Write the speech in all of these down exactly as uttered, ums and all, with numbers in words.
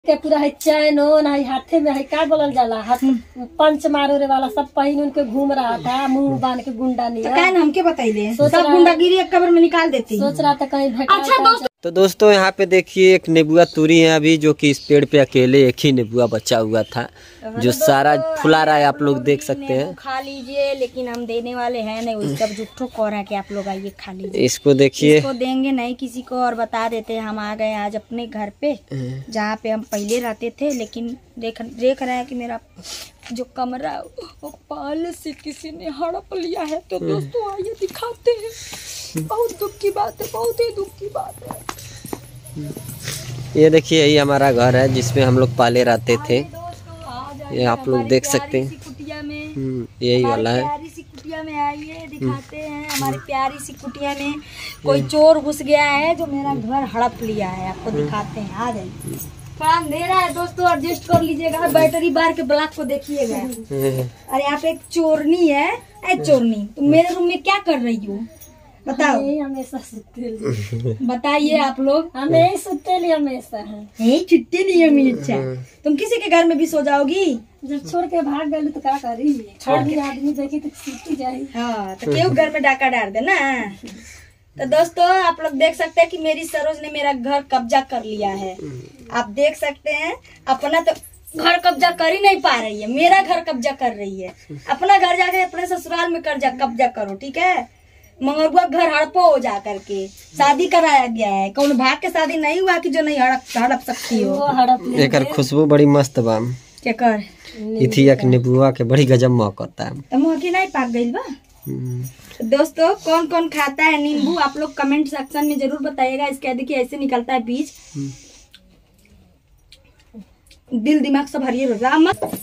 के पूरा है चैन ओन है हाथे में है क्या बोलल जाला हाथ पंच मारे वाला सब पहिन उनके घूम रहा था मुंह बांध के गुंडा नहीं तो कहन हमके बताइए सब गुंडागिरी एक कब्र में निकाल देती सोच रहा था कहीं अच्छा दोस्त। तो दोस्तों यहाँ पे देखिए एक नेबुआ तुरी है अभी जो कि इस पेड़ पे अकेले एक ही नेबुआ बचा हुआ था जो सारा फुला रहा है, आप लोग देख सकते हैं। खा लीजिए लेकिन हम देने वाले हैं नहीं, उसका जुट्ठो कौर है कि आप लोग आइए खा लीजिए। इसको देखिए, इसको देंगे नहीं किसी को। और बता देते हैं हम आ गए आज अपने घर पे जहाँ पे हम पहले रहते थे, लेकिन देख देख रहे हैं कि मेरा जो कमरा वो पाल से किसी ने हड़प लिया है। तो दोस्तों आइए दिखाते हैं। बहुत दुख की बात है, बहुत ही दुख की बात है। ये देखिए यही हमारा घर है जिसमें हम लोग पाले रहते थे। ये आप लोग देख सकते हैं, कुटिया में यही वाला है। प्यारी सी कुटिया में आइए दिखाते हैं। हमारी प्यारी सी कुटिया में कोई चोर घुस गया है जो मेरा घर हड़प लिया है। आपको दिखाते हैं, आ जाइए। थोड़ा अंधेरा है दोस्तों, एडजस्ट कर लीजिएगा। बैटरी बार के ब्लॉक को देखिएगा। और यहाँ पे एक चोरनी है। ए चोरनी, तुम मेरे रूम में क्या कर रही हो बताओ? हमेशा सुते बताइए आप लोग। हमें सुते लिए हमेशा है छुट्टी नहीं है मेरी। अच्छा तुम किसी के घर में भी सो जाओगी? जब छोड़ के भाग गए तो क्या करी, छोड़ के आदमी देखी तो सीटी जाए। हाँ तो क्यों घर में डाका डाल दे ना। तो दोस्तों आप लोग देख सकते हैं कि मेरी सरोज ने मेरा घर कब्जा कर लिया है। आप देख सकते हैं, अपना तो घर कब्जा कर ही नहीं पा रही है, मेरा घर कब्जा कर रही है। अपना घर जाके अपने ससुराल में कर जा कब्जा करो, ठीक है। मंगरुआ घर हड़पो हो जा करके शादी कराया गया है। कौन भाग के शादी नहीं हुआ कि जो नहीं हड़प हड़प सकती हो। एक खुशबू बड़ी मस्त बा क्या कर इथी एक नेबुआ के बड़ी गजब महकता है। तो मुँह की नहीं पाक गई बा। दोस्तों कौन कौन खाता है नींबू आप लोग कमेंट सेक्शन में जरूर बताइएगा। इसके देखिए ऐसे निकलता है बीज, दिल दिमाग सब हरियर हो जाए।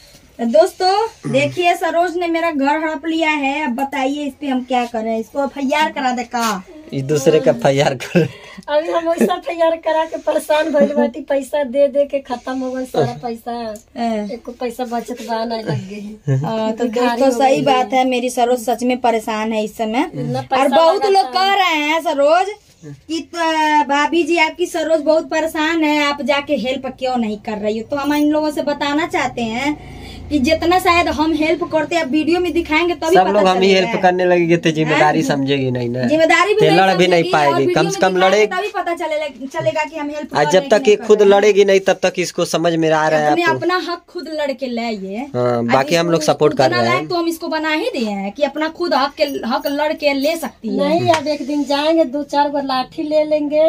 दोस्तों देखिए सरोज ने मेरा घर हड़प लिया है। अब बताइए इस पे हम क्या करें? इसको एफ आई आर करा दे का? इस दूसरे का एफ आई आर कर। अभी हम वैसा एफ आई आर करा के परेशान भइल बाटी। पैसा दे दे के खत्म हो गई सारा पैसा। एको पैसा बचत बा नहीं लग गए। तो दोस्तों सही बात है, मेरी सरोज सच में परेशान है इस समय। और बहुत लोग कह रहे हैं सरोज कि भाभी जी आपकी सरोज बहुत परेशान है, आप जाके हेल्प क्यों नहीं कर रही हो? तो हम इन लोगों से बताना चाहते हैं कि जितना शायद हम हेल्प करते हैं सब में दिखाएंगे तभी सब लोग हम ही हेल्प करने लगेंगे तो जिम्मेदारी समझेगी नहीं ना, जिम्मेदारी भी लड़ भी नहीं पाएगी। कम से कम लड़े तभी पता चलेगा चलेगा कि हम हेल्प। जब तक ये खुद लड़ेगी नहीं तब तक इसको समझ में आ रहा है अपना हक खुद लड़ के ले आइए। बाकी हम लोग सपोर्ट कर रहे हैं। तो हम इसको बना ही दिए हैं कि अपना खुद हक के हक लड़ के ले सकती है। नहीं अब एक दिन जाएंगे, दो चार गो लाठी ले लेंगे।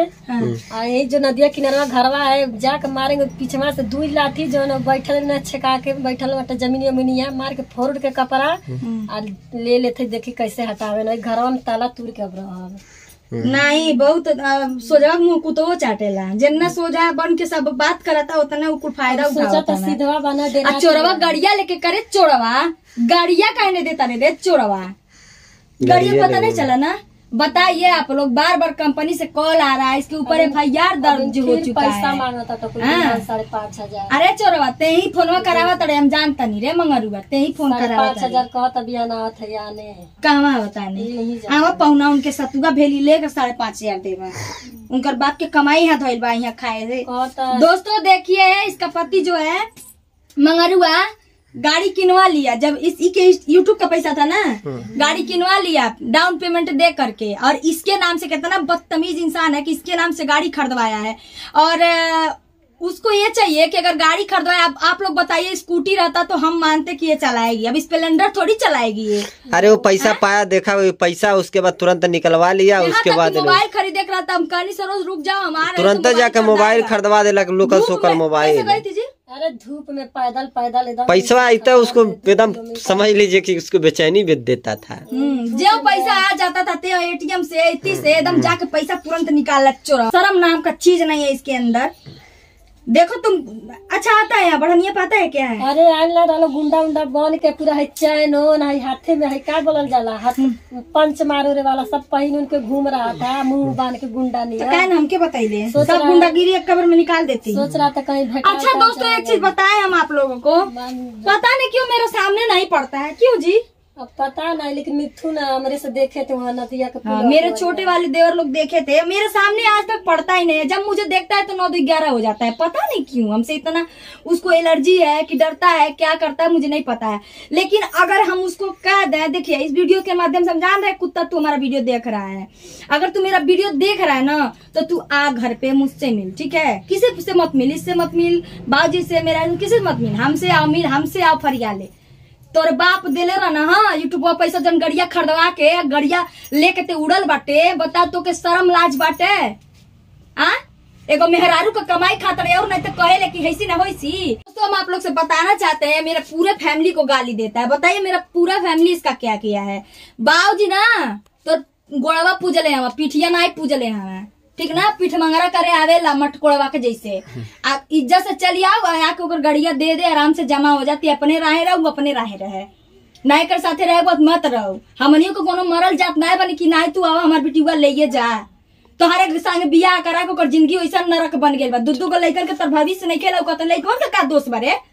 ये जो नदिया किनारा घरवा है जाकर मारेंगे पिछवा से दू लाठी जो बैठल छका के बैठल जमीन वमीनिया मार के फोड़ के कपड़ा और ले लेते देखी कैसे हटावे। नहीं घर में ताला तोड़ के अब रहा नहीं बहुत सोजा मुँह कुतो चाटेला जितना सोजा बन के सब बात करता उतना कुछ फायदा उठाता है। सीधवा बना देना। चोरवा गाड़िया लेके करे चोरवा गाड़िया कहने देता नहीं दे चोरवा गाड़िया पता नहीं चला ना। बताइए आप लोग, बार बार कंपनी से कॉल आ रहा है, इसके ऊपर एफ आई आर दर्ज हो चुका है। पैसा मांगा था तो साढ़े पाँच हजार। अरे चोरवा ते ही फोन करावा तड़े हम जानता नहीं रे मंगरुआ ते ही फोन करावा पाँच हजार कहा तभी आना थे आने कहवा होता नहीं आवा पहुना उनके सतुआ भेली लेकर साढ़े पाँच हजार देवा। उनकर बाप के कमाई यहाँ धोइल बा यहाँ खाए थे। दोस्तों देखिए इसका पति जो है मंगरुआ गाड़ी किनवा लिया। जब इस के यूट्यूब का पैसा था ना, गाड़ी किनवा लिया डाउन पेमेंट दे करके। और इसके नाम से कितना बदतमीज इंसान है कि इसके नाम से गाड़ी खरीदवाया है। और उसको ये चाहिए कि अगर गाड़ी खरीदवाए, आप, आप लोग बताइए स्कूटी रहता तो हम मानते कि ये चलाएगी, अब स्प्लेंडर थोड़ी चलाएगी ये। अरे वो पैसा है? पाया देखा वो पैसा, उसके बाद तुरंत निकलवा लिया। उसके बाद मोबाइल खरीदे रहा था। हम कहनी सरोज रुक जाओ हमारे, तुरंत जाके मोबाइल खरीदवा दे लोकल सोकल मोबाइल। अरे धूप में पैदल पैदल एकदम पैसा आता उसको एकदम समझ लीजिए कि उसको बेचैनी भी देता था। जो पैसा आ जाता था ते एटीएम से इतनी से एकदम जाके पैसा तुरंत निकाल चोरा। शर्म नाम का चीज नहीं है इसके अंदर। देखो तुम अच्छा आता है बढ़निया पाता है क्या है? अरे आला डालो गुंडा उंडा बन के पूरा है चैन ओन है हाथे में है क्या बोलल जाला हाथ पंच मारे वाला सब पहिन उनके घूम रहा था मुंह बांध के गुंडा नहीं। तो कहन हमके बताइए सब गुंडागिरी एक कब्र में निकाल देती। सोच रहा था कहीं। अच्छा दोस्तों एक चीज बताएं हम आप लोगों को, पता नहीं क्यों मेरे सामने नहीं पड़ता है। क्यों जी? अब पता नहीं, लेकिन मिथुन हमरे से देखे थे वहाँ नदिया के हाँ, मेरे छोटे वाले देवर लोग देखे थे, मेरे सामने आज तक पड़ता ही नहीं है। जब मुझे देखता है तो नौ दो ग्यारह हो जाता है, पता नहीं क्यों। हमसे इतना उसको एलर्जी है कि डरता है, क्या करता है मुझे नहीं पता है। लेकिन अगर हम उसको कह दें, देखिए इस वीडियो के माध्यम से हम जान रहे कुत्ता तू हमारा वीडियो देख रहा है, अगर तू मेरा वीडियो देख रहा है ना तो तू आ घर पे मुझसे मिल, ठीक है? किसी से मत मिल, इससे मत मिल, बाजी से मेरा किसी से मत मिल, हमसे आओ मिल, हमसे आओ फरियाले। तोर बाप दिले रहा ना हाँ यूट्यूब पर पैसा जन गड़िया खरीदवा के गड़िया लेके ते उड़ल बाटे, बता तो के शर्म लाज बाटे? आ एगो मेहरारू का कमाई खातर और नहीं तो कहे ले कि हैसी ना होइसी। दोस्तों हम आप लोग से बताना चाहते हैं, मेरे पूरे फैमिली को गाली देता है। बताइए मेरा पूरा फैमिली इसका क्या किया है? बाबूजी ना तो गोड़वा पूजले हम, पीठिया ना पूजले हम, ठीक ना? पीठ मंगरा करे आवेला मटकोड़वा के जैसे। आ इज्जत से चली आओ, आके ओकर गड़िया दे दे, आराम से जमा हो जाती, अपने राहे रहो, अपने राहे रहे, नाई कर साथे रहे बहुत मत रहो। हमनियों को कोनो मरल जात ना बनी कि नाई तू आवा हमार बेटीवा ले जा, तोहरे संग बियाह करा के ओकर जिंदगी वैसा नरक बन गेल बा। दू दू गो लइकन के तर भविष्य नहीं खेला, लइकन के का दोष बारे?